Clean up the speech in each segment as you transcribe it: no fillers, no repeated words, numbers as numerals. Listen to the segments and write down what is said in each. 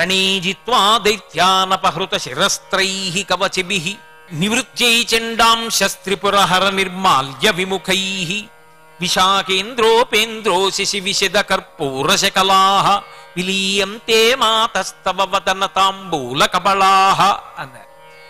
రణే జిత్వా దైత్యానపహృత శిరస్త్రైః కవచిభిః నివృత్యై చండాంశస్త్రిపురహర నిర్మాల్య విముఖైః విశాఖేంద్రోపేంద్రో శశి విశద కర్పూరశకలాః విలీయంతే మాతస్తవ వదన తాంబూల కబళాః అన్నారు.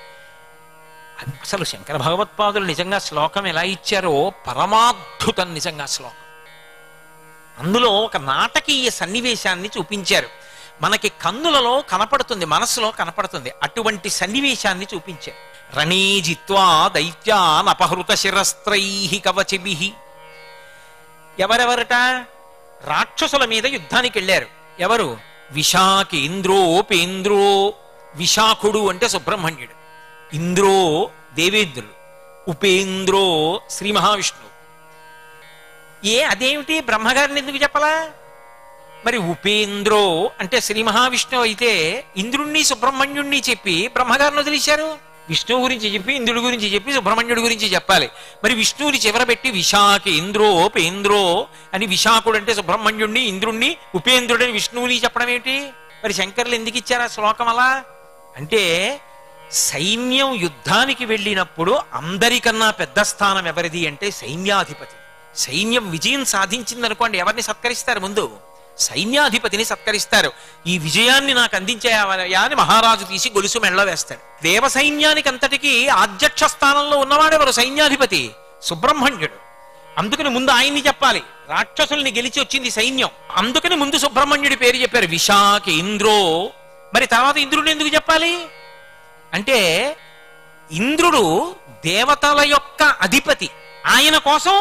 అసలు శంకర భగవత్పాదులు నిజంగా శ్లోకం ఎలా ఇచ్చారో పరమాద్భుతం నిజంగా శ్లోకం. అందులో ఒక నాటకీయ సన్నివేశాన్ని చూపించారు. మనకి కన్నులలో కనపడుతుంది, మనస్సులో కనపడుతుంది. అటువంటి సన్నివేశాన్ని చూపించారు. రణే జిత్వా దైత్యాన్ అపహృత శిరస్త్రైః కవచిభిః. ఎవరెవరట? రాక్షసుల మీద యుద్ధానికి వెళ్ళారు. ఎవరు? విశాఖేంద్రోపేంద్రో. విశాఖుడు అంటే సుబ్రహ్మణ్యుడు, ఇంద్రో దేవేంద్రుడు, ఉపేంద్రో శ్రీ మహావిష్ణువు. అదేమిటి బ్రహ్మగారిని ఎందుకు చెప్పలా? మరి ఉపేంద్రో అంటే శ్రీ మహావిష్ణువు అయితే ఇంద్రుణ్ణి సుబ్రహ్మణ్యుణ్ణి చెప్పి బ్రహ్మగారిని వదిలేశారు. విష్ణువు గురించి చెప్పి ఇంద్రుడి గురించి చెప్పి సుబ్రహ్మణ్యుడి గురించి చెప్పాలి. మరి విష్ణువుని చివరబెట్టి విశాఖేంద్రోపేంద్రో అని విశాఖుడు అంటే సుబ్రహ్మణ్యుణ్ణి, ఇంద్రుణ్ణి, ఉపేంద్రుడని విష్ణువుని చెప్పడం ఏమిటి? మరి శంకర్లు ఎందుకు ఇచ్చారు ఆ శ్లోకం అలా? అంటే సైన్యం యుద్ధానికి వెళ్ళినప్పుడు అందరికన్నా పెద్ద స్థానం ఎవరిది అంటే సైన్యాధిపతి. సైన్యం విజయం సాధించిందనుకోండి, ఎవరిని సత్కరిస్తారు? ముందు సైన్యాధిపతిని సత్కరిస్తారు. ఈ విజయాన్ని నాకు అందించాయా అని మహారాజు తీసి గొలుసు మెళ్ళ వేస్తాడు. దేవ సైన్యానికి అంతటికీ అధ్యక్ష స్థానంలో ఉన్నవాడెవరు? సైన్యాధిపతి సుబ్రహ్మణ్యుడు. అందుకని ముందు ఆయన్ని చెప్పాలి. రాక్షసుల్ని గెలిచి వచ్చింది సైన్యం, అందుకని ముందు సుబ్రహ్మణ్యుడి పేరు చెప్పారు, విశాఖేంద్రో. మరి తర్వాత ఇంద్రుడిని ఎందుకు చెప్పాలి అంటే ఇంద్రుడు దేవతల యొక్క అధిపతి. ఆయన కోసం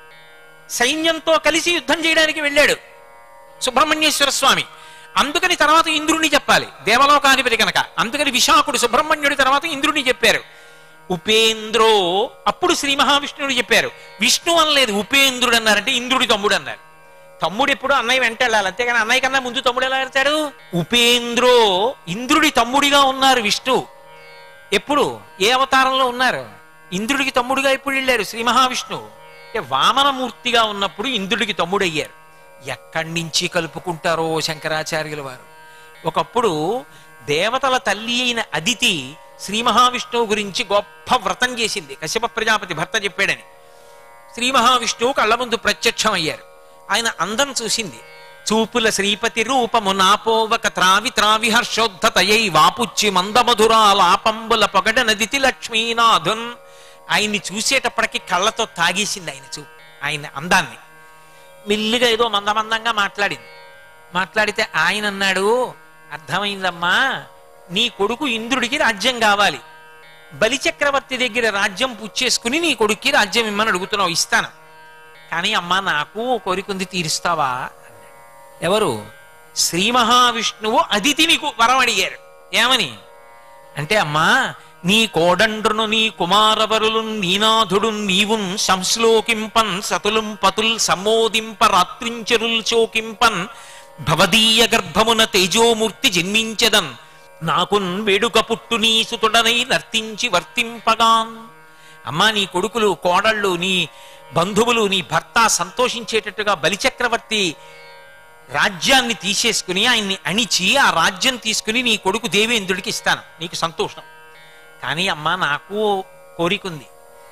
సైన్యంతో కలిసి యుద్ధం చేయడానికి వెళ్ళాడు సుబ్రహ్మణ్యేశ్వర స్వామి. అందుకని తర్వాత ఇంద్రుడిని చెప్పాలి, దేవలోకాధిపతి కనుక. అందుకని విశాఖుడు సుబ్రహ్మణ్యుడి తర్వాత ఇంద్రుడిని చెప్పారు. ఉపేంద్రో అప్పుడు శ్రీ మహావిష్ణువుని చెప్పారు. విష్ణు అనలేదు, ఉపేంద్రుడు అన్నారంటే ఇంద్రుడి తమ్ముడు అన్నారు. తమ్ముడు ఎప్పుడు అన్నయ్య వెంట వెళ్ళాలి, అంతేగాని అన్నయ్య కన్నా ముందు తమ్ముడు ఎలా వెళ్తాడు? ఉపేంద్రో ఇంద్రుడి తమ్ముడిగా ఉన్నారు విష్ణు. ఎప్పుడు ఏ అవతారంలో ఉన్నారు? ఇంద్రుడికి తమ్ముడుగా ఎప్పుడు వెళ్ళారు శ్రీ మహావిష్ణువు అంటే వామనమూర్తిగా ఉన్నప్పుడు ఇంద్రుడికి తమ్ముడయ్యారు. ఎక్కడి నుంచి కలుపుకుంటారో శంకరాచార్యుల వారు. ఒకప్పుడు దేవతల తల్లి అయిన అదితి శ్రీ మహావిష్ణువు గురించి గొప్ప వ్రతం చేసింది. కశ్యప ప్రజాపతి భర్త చెప్పాడని శ్రీ మహావిష్ణువు కళ్ళ ముందు ప్రత్యక్షం అయ్యారు. ఆయన అందం చూసింది. చూపుల శ్రీపతి రూపము నాపోవక త్రావి త్రావి హర్షోద్ధతయై వాపుచ్చి మందమధురాలాపంబుల పొగడ నదితి లక్ష్మీనాథున్. ఆయన్ని చూసేటప్పటికి కళ్ళతో తాగేసింది ఆయన చూపు, ఆయన అందాన్ని. మెల్లిగా ఏదో మందమందంగా మాట్లాడింది. మాట్లాడితే ఆయన అన్నాడు, అర్థమైందమ్మా, నీ కొడుకు ఇంద్రుడికి రాజ్యం కావాలి, బలిచక్రవర్తి దగ్గర రాజ్యం పుచ్చేసుకుని నీ కొడుక్కి రాజ్యం ఇమ్మని అడుగుతున్నావు, ఇస్తాను. కానీ అమ్మా నాకు కోరికుంది, తీరుస్తావా అన్నాడు. ఎవరు? శ్రీ మహావిష్ణువు అదితి నీకు వరం అడిగారు. ఏమని అంటే, అమ్మా నీ కోడండ్రును నీ కుమారవరులు నీనాథుడు నీవున్ సంశ్లోకింపన్ సతులుం పతుల్ సమ్మోదింప రాత్రించరుల్ చోకింపన్ భవదీయ గర్భమున తేజోమూర్తి జన్మించదన్ నాకున్ వేడుక పుట్టు నీ సుతుడనై నర్తించి వర్తింపగాన్. అమ్మా నీ కొడుకులు కోడళ్ళు నీ బంధువులు నీ భర్త సంతోషించేటట్టుగా బలిచక్రవర్తి రాజ్యాన్ని తీసేసుకుని ఆయన్ని అణిచి ఆ రాజ్యం తీసుకుని నీ కొడుకు దేవేంద్రుడికి ఇస్తాను, నీకు సంతోషం. కానీ అమ్మా నాకు కోరికుంది,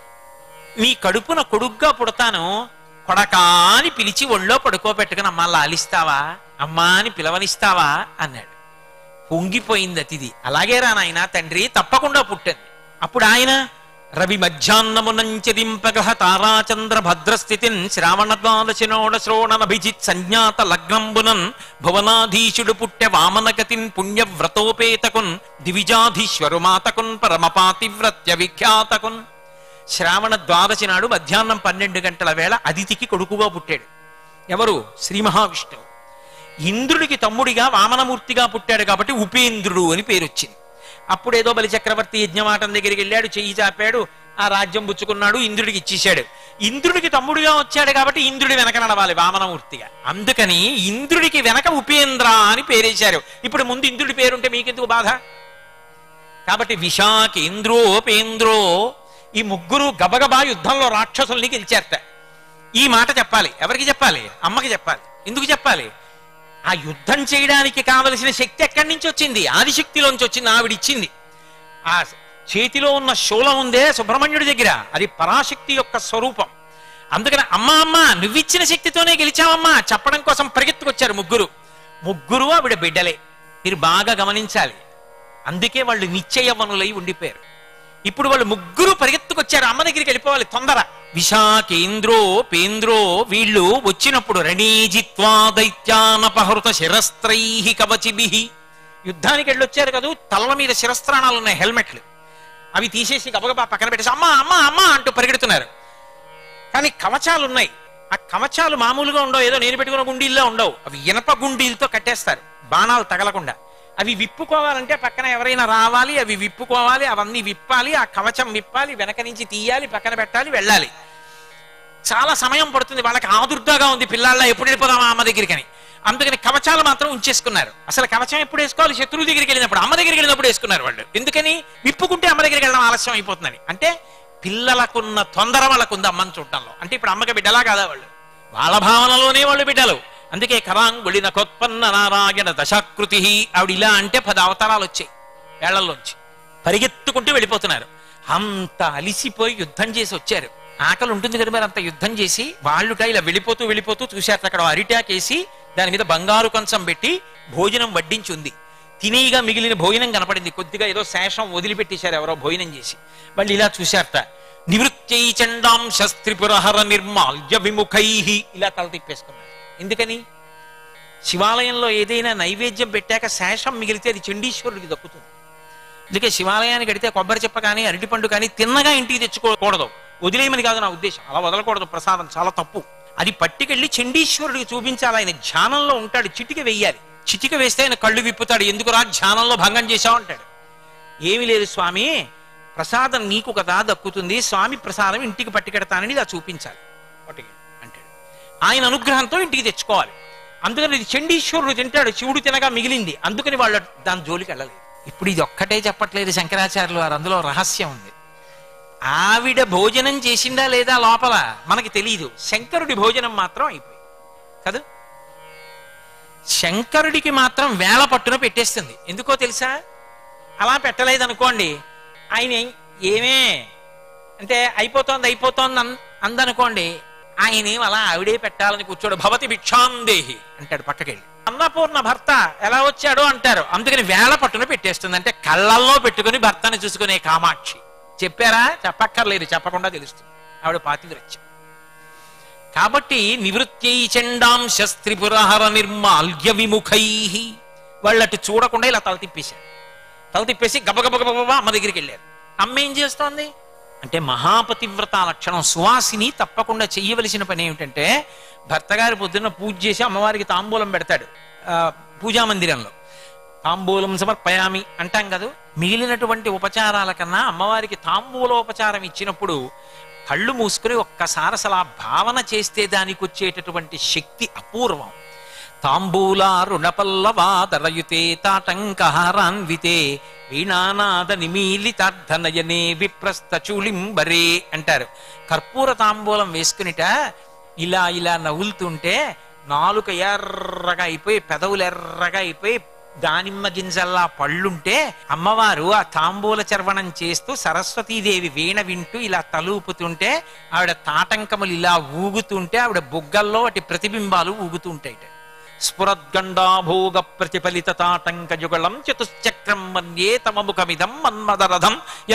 నీ కడుపున కొడుగ్గా పుడతాను, కొడకా అని పిలిచి ఒళ్ళో పడుకోబెట్టుకుని అమ్మా లాలిస్తావా, అమ్మా అని పిలవనిస్తావా అన్నాడు. పొంగిపోయింది అతిథి. అలాగే రా నాయన తండ్రి, తప్పకుండా పుట్టింది. అప్పుడు ఆయన రవి మధ్యాహ్నమునంచదింపగహ తారాచంద్ర భద్రస్థితిన్ శ్రావణ ద్వాదశినోడ శ్రోణనభిజిత్ సంజ్ఞాత లగ్నంబునన్ భువనాధీశుడు పుట్టె వామనగతిన్ పుణ్యవ్రతోపేతకున్ దివిజాధీశ్వరు మాతకున్ పరమపాతివ్రత్య విఖ్యాతకున్. శ్రావణ ద్వాదశి నాడు మధ్యాహ్నం 12 గంటల వేళ అదితికి కొడుకుగా పుట్టాడు. ఎవరు? శ్రీ మహావిష్ణువు. ఇంద్రుడికి తమ్ముడిగా వామనమూర్తిగా పుట్టాడు కాబట్టి ఉపేంద్రుడు అని పేరు వచ్చింది. అప్పుడేదో బలిచక్రవర్తి యజ్ఞమాటం దగ్గరికి వెళ్ళాడు, చెయ్యి చాపాడు, ఆ రాజ్యం పుచ్చుకున్నాడు, ఇంద్రుడికి ఇచ్చేశాడు. ఇంద్రుడికి తమ్ముడిగా వచ్చాడు కాబట్టి ఇంద్రుడి వెనక నడవాలి వామనమూర్తిగా. అందుకని ఇంద్రుడికి వెనక ఉపేంద్ర అని పేరేశారు. ఇప్పుడు ముందు ఇంద్రుడి పేరుంటే మీకెందుకు బాధ? కాబట్టి విశాఖేంద్రోపేంద్రో ఈ ముగ్గురు గబగబా యుద్ధంలో రాక్షసుల్ని గెలిచారట. ఈ మాట చెప్పాలి. ఎవరికి చెప్పాలి? అమ్మకి చెప్పాలి. ఎందుకు చెప్పాలి? ఆ యుద్ధం చేయడానికి కావలసిన శక్తి ఎక్కడి నుంచి వచ్చింది? ఆదిశక్తిలోంచి వచ్చింది, ఆవిడిచ్చింది. ఆ చేతిలో ఉన్న శూలం ఉందే సుబ్రహ్మణ్యుడి దగ్గర, అది పరాశక్తి యొక్క స్వరూపం. అందుకని అమ్మా అమ్మా నువ్విచ్చిన శక్తితోనే గెలిచావమ్మా చెప్పడం కోసం పరిగెత్తుకొచ్చారు ముగ్గురు ఆవిడ బిడ్డలే. మీరు బాగా గమనించాలి. అందుకే వాళ్ళు నిశ్చయవనులై ఉండిపోయారు. ఇప్పుడు వాళ్ళు ముగ్గురు పరిగెత్తుకొచ్చారు, అమ్మ దగ్గరికి వెళ్ళిపోవాలి తొందర. విశాఖేంద్రో పేంద్రో వీళ్ళు వచ్చినప్పుడు రణీజిత్వా దైత్యానపహృత శిరస్త్రై కవచిభిః, యుద్ధానికి వెళ్ళొచ్చారు కదా, తలల మీద శిరస్త్రాణాలు ఉన్నాయి, హెల్మెట్లు. అవి తీసేసి గబగబా పక్కన పెట్టేసి అమ్మా అమ్మా అమ్మా అంటూ పరిగెడుతున్నారు. కానీ కవచాలు ఉన్నాయి. ఆ కవచాలు మామూలుగా ఉండవు, ఏదో నేను పెట్టుకున్న గుండీల్లో ఉండవు, అవి ఇనప గుండీలతో కట్టేస్తారు బాణాలు తగలకుండా. అవి విప్పుకోవాలంటే పక్కన ఎవరైనా రావాలి, అవి విప్పుకోవాలి, అవన్నీ విప్పాలి, ఆ కవచం విప్పాలి, వెనక నుంచి తీయాలి, పక్కన పెట్టాలి, వెళ్ళాలి. చాలా సమయం పడుతుంది. వాళ్ళకి ఆదుర్దాగా ఉంది, పిల్లల్లా ఎప్పుడు వెళ్ళిపోదామా అమ్మ దగ్గరికని. అందుకని కవచాలు మాత్రం ఉంచేసుకున్నారు. అసలు కవచం ఎప్పుడు వేసుకోవాలి? శత్రువు దగ్గరికి వెళ్ళినప్పుడు, అమ్మ దగ్గరికి వెళ్ళినప్పుడు వేసుకున్నారు వాళ్ళు. ఎందుకని? విప్పుకుంటే అమ్మ దగ్గరికి వెళ్ళడం ఆలస్యం అయిపోతుందని. అంటే పిల్లలకున్న తొందర వాళ్ళకు ఉంది అమ్మని చూడటంలో. అంటే ఇప్పుడు అమ్మకి బిడ్డలా కాదా వాళ్ళు? వాళ్ళ భావనలోనే వాళ్ళు బిడ్డలు. అందుకే కరాంగుళిన కొత్పన్న నారాయణ దశాకృతి, ఆవిడ ఇలా అంటే 10 అవతారాలు వచ్చాయి వేళ్లలోంచి. పరిగెత్తుకుంటూ వెళ్ళిపోతున్నారు. అంత అలిసిపోయి యుద్ధం చేసి వచ్చారు. ఆకలి ఉంటుంది కదా మరి, అంత యుద్ధం చేసి వాళ్ళుట ఇలా వెళ్ళిపోతూ వెళ్ళిపోతూ చూశారు. అక్కడ అరిటాకేసి దాని మీద బంగారు కంచం పెట్టి భోజనం వడ్డించి ఉంది. తినేగా మిగిలిన భోజనం కనపడింది. కొద్దిగా ఏదో శేషం వదిలిపెట్టేశారు ఎవరో భోజనం చేసి. వాళ్ళు ఇలా చూశారట. నివృత్తై చండాంశ త్రిపురహర నిర్మాల్య విముఖై, ఇలా తల తిప్పేసుకున్నారు. ఎందుకని? శివాలయంలో ఏదైనా నైవేద్యం పెట్టాక శేషం మిగిలితే అది చండీశ్వరుడికి దక్కుతుంది. అందుకే శివాలయానికి కడితే కొబ్బరి చెప్ప కానీ అరటిపండు కానీ తిన్నగా ఇంటికి తెచ్చుకోకూడదు, వదిలేయమని కాదు నా ఉద్దేశం. అలా వదలకూడదు, ప్రసాదం చాలా తప్పు. అది పట్టుకెళ్ళి చండీశ్వరుడికి చూపించాలి. ఆయన ధ్యానంలో ఉంటాడు, చిటిక వెయ్యాలి. చిటిక వేస్తే ఆయన కళ్ళు విప్పుతాడు. ఎందుకురా ధ్యానంలో భంగం చేశావు అంటాడు. ఏమి లేదు స్వామి, ప్రసాదం నీకు కదా దక్కుతుంది, స్వామి ప్రసాదం ఇంటికి పట్టుకెడతానని ఇలా చూపించాలి పట్టుకెళ్ళి అంటాడు. ఆయన అనుగ్రహంతో ఇంటికి తెచ్చుకోవాలి. అందుకని ఇది చండీశ్వరుడు తింటాడు, శివుడు తినగా మిగిలింది. అందుకని వాళ్ళు దాని జోలికి వెళ్ళలేదు. ఇప్పుడు ఇది ఒక్కటే చెప్పట్లేదు శంకరాచార్యులు వారు, అందులో రహస్యం ఉంది. ఆవిడ భోజనం చేసిందా లేదా లోపల మనకి తెలియదు, శంకరుడి భోజనం మాత్రం అయిపోయింది కదా. శంకరుడికి మాత్రం వేళ పట్టున పెట్టేస్తుంది. ఎందుకో తెలుసా? అలా పెట్టలేదనుకోండి, ఆయన ఏమే అంటే అయిపోతోంది అందనుకోండి, ఆయనేం అలా ఆవిడే పెట్టాలని కూర్చోడు. భవతి భిక్షాందేహి అంటాడు పక్కకెళ్ళి. అన్నపూర్ణ భర్త ఎలా వచ్చాడో అంటారు. అందుకని వేళ పట్టున పెట్టేస్తుంది. అంటే కళ్ళల్లో పెట్టుకుని భర్తను చూసుకునే కామాక్షి. చెప్పారా? చెప్పక్కర్లేదు, చెప్పకుండా తెలుస్తుంది ఆవిడ పాతివ్రత్యం. కాబట్టి నివృత్యై చండాంశ త్రిపురహర నిర్మాల్య విముఖై, వాళ్ళటు చూడకుండా ఇలా తల తిప్పేశారు. తల తిప్పేసి గబగబగబా అమ్మ దగ్గరికి వెళ్ళారు. అమ్మ ఏం చేస్తోంది అంటే మహాపతివ్రత లక్షణం. సువాసిని తప్పకుండా చెయ్యవలసిన పని ఏమిటంటే, భర్త గారి పొద్దున్న పూజ చేసి అమ్మవారికి తాంబూలం పెడతాడు. పూజా మందిరంలో తాంబూలం సమర్పయామి అంటాం కదా. మిగిలినటువంటి ఉపచారాల కన్నా అమ్మవారికి తాంబూలోపచారం ఇచ్చినప్పుడు కళ్ళు మూసుకుని ఒక్కసారి అసలు ఆ భావన చేస్తే దానికి వచ్చేటటువంటి శక్తి అపూర్వం. తాంబూల రుణపల్లవాదరయుతే తాటంకహారాన్వితే వీణానాద నిమీలితార్థనయనే విప్రస్థ చూలింబరే అంటారు. కర్పూర తాంబూలం వేసుకునిట ఇలా ఇలా నవ్వులుతుంటే నాలుక ఎర్రగా అయిపోయి, పెదవులు ఎర్రగా అయిపోయి, దానిమ్మ గింజల్లా పళ్ళుంటే అమ్మవారు ఆ తాంబూల చర్వణం చేస్తూ సరస్వతీదేవి వీణ వింటూ ఇలా తలూపుతుంటే ఆవిడ తాటంకములు ఇలా ఊగుతుంటే ఆవిడ బుగ్గల్లో వాటి ప్రతిబింబాలు ఊగుతుంటాయిట. స్ఫురద్గండాభోగ ప్రతిఫలిత తాటంక యుగళం చతుశ్చక్రం మన్యే తమ ముఖమిదం మన్మదరథం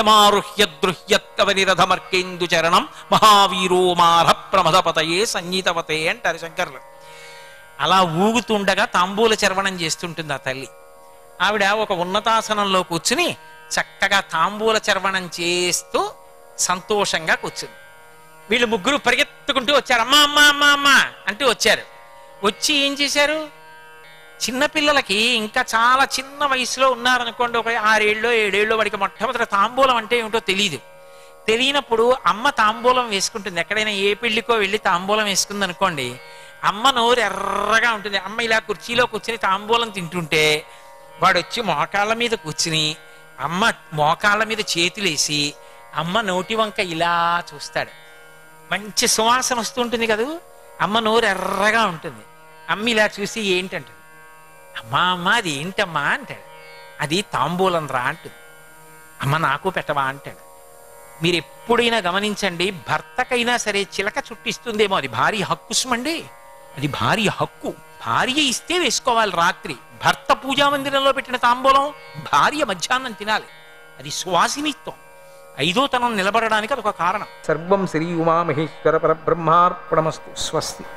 యమారుహ్యద్రుహ్యత్కవనిరథమర్కేందు చరణం మహావీరో మార ప్రమదపతయే సంగీతవతే అంటారు శంకర్లు. అలా ఊగుతుండగా తాంబూల చర్వణం చేస్తుంటుంది ఆ తల్లి. ఆవిడ ఒక ఉన్నతాసనంలో కూర్చుని చక్కగా తాంబూల చర్వణం చేస్తూ సంతోషంగా కూర్చుంది. వీళ్ళు ముగ్గురు పరిగెత్తుకుంటూ వచ్చారు. అమ్మా అమ్మా అమ్మా అమ్మా అంటూ వచ్చారు. వచ్చి ఏం చేశారు? చిన్నపిల్లలకి ఇంకా చాలా చిన్న వయసులో ఉన్నారనుకోండి, ఒక 6 ఏళ్ళో 7 ఏళ్ళో, వాడికి మొట్టమొదటి తాంబూలం అంటే ఏమిటో తెలియనప్పుడు అమ్మ తాంబూలం వేసుకుంటుంది. ఎక్కడైనా ఏ పెళ్లికో వెళ్ళి తాంబూలం వేసుకుంది అనుకోండి, అమ్మ నోరు ఎర్రగా ఉంటుంది. అమ్మ ఇలా కుర్చీలో కూర్చుని తాంబూలం తింటుంటే వాడు వచ్చి మోకాళ్ళ మీద కూర్చుని అమ్మ మోకాళ్ళ మీద చేతులేసి అమ్మ నోటి వంక ఇలా చూస్తాడు. మంచి సువాసన వస్తుంటుంది కదా, అమ్మ నోరు ఎర్రగా ఉంటుంది. అమ్మ ఇలా చూసి ఏంటంటుంది, అమ్మా అమ్మ అది ఏంటమ్మా అంటాడు. అది తాంబూలం రా అంటుంది. అమ్మ నాకు పెట్టవా అంటాడు. మీరు ఎప్పుడైనా గమనించండి, భర్తకైనా సరే చిలక చుట్టిస్తుందేమో, అది భార్య హక్కు సుమండి. అది భార్య హక్కు. భార్య ఇస్తే వేసుకోవాలి రాత్రి. భర్త పూజా మందిరంలో పెట్టిన తాంబూలం భార్య మధ్యాహ్నం తినాలి. అది సువాసినిత్వం. ఐదో తనం నిలబడడానికి అదొక కారణం. సర్వం శ్రీ ఉమామహేశ్వర పరబ్రహ్మార్పణమస్తు. స్వస్తి.